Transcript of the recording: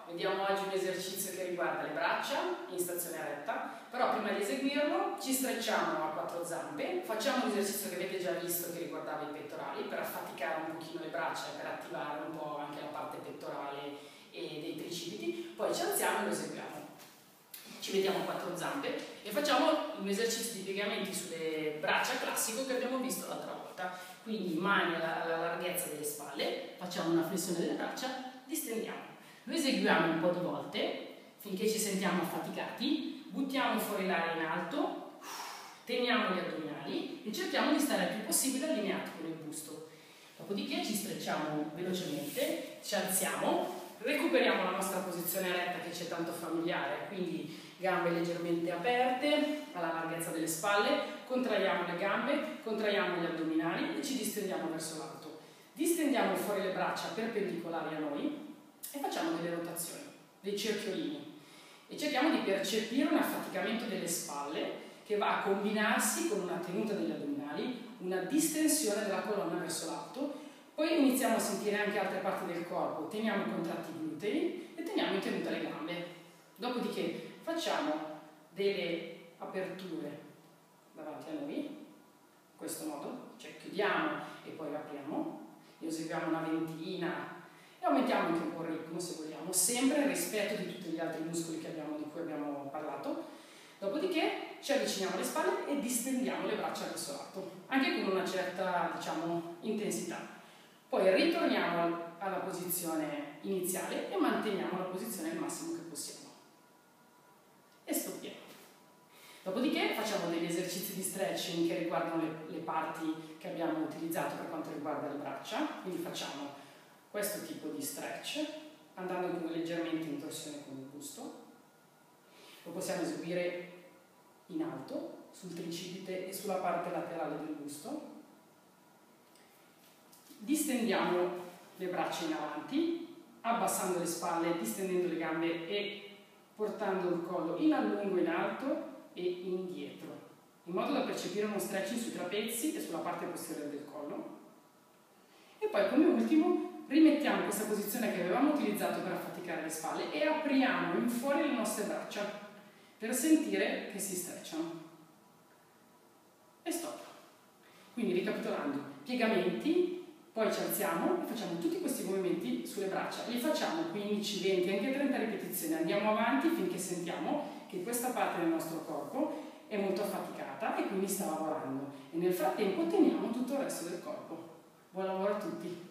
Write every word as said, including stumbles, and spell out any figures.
vediamo oggi un esercizio che riguarda le braccia in stazione retta, però prima di eseguirlo ci strecciamo a quattro zampe, facciamo l'esercizio che avete già visto che riguardava i pettorali per affaticare un pochino le braccia e per attivare un po' anche la parte pettorale e dei tricipiti, poi ci alziamo e lo eseguiamo. Ci vediamo a quattro zampe e facciamo un esercizio di piegamenti sulle braccia classico che abbiamo visto l'altra volta, quindi mani alla, alla larghezza delle spalle, facciamo una flessione delle braccia, distendiamo. Lo eseguiamo un po' di volte finché ci sentiamo affaticati, buttiamo fuori l'aria in alto, teniamo gli addominali e cerchiamo di stare il più possibile allineati con il busto. Dopodiché ci strecciamo velocemente, ci alziamo, recuperiamo la nostra posizione retta che ci è tanto familiare, quindi gambe leggermente aperte alla larghezza delle spalle, contraiamo le gambe, contraiamo gli addominali e ci distendiamo verso l'alto. Distendiamo fuori le braccia perpendicolari a noi e facciamo delle rotazioni, dei cerchiolini e cerchiamo di percepire un affaticamento delle spalle che va a combinarsi con una tenuta degli addominali, una distensione della colonna verso l'alto. Poi iniziamo a sentire anche altre parti del corpo, teniamo contratti i glutei e teniamo in tenuta le gambe. Dopodiché facciamo delle aperture davanti a noi, in questo modo, cioè chiudiamo e poi apriamo, e eseguiamo una ventina e aumentiamo anche un po' il ritmo se vogliamo, sempre nel rispetto di tutti gli altri muscoli che abbiamo, di cui abbiamo parlato. Dopodiché ci avviciniamo alle spalle e distendiamo le braccia verso l'alto, anche con una certa, diciamo, intensità. Poi ritorniamo alla posizione iniziale e manteniamo la posizione al massimo che possiamo. E stoppiamo. Dopodiché facciamo degli esercizi di stretching che riguardano le, le parti che abbiamo utilizzato per quanto riguarda le braccia. Quindi facciamo questo tipo di stretch, andando leggermente in torsione con il busto. Lo possiamo eseguire in alto, sul tricipite e sulla parte laterale del busto. Distendiamo le braccia in avanti, abbassando le spalle, distendendo le gambe e portando il collo in a lungo in alto e indietro, in modo da percepire uno stretching sui trapezi e sulla parte posteriore del collo. E poi come ultimo rimettiamo questa posizione che avevamo utilizzato per affaticare le spalle e apriamo in fuori le nostre braccia per sentire che si strecciano. E stop. Quindi ricapitolando, piegamenti, poi ci alziamo e facciamo tutti questi movimenti sulle braccia. Li facciamo quindici, venti, anche trenta ripetizioni. Andiamo avanti finché sentiamo che questa parte del nostro corpo è molto affaticata e quindi sta lavorando. E nel frattempo teniamo tutto il resto del corpo. Buon lavoro a tutti!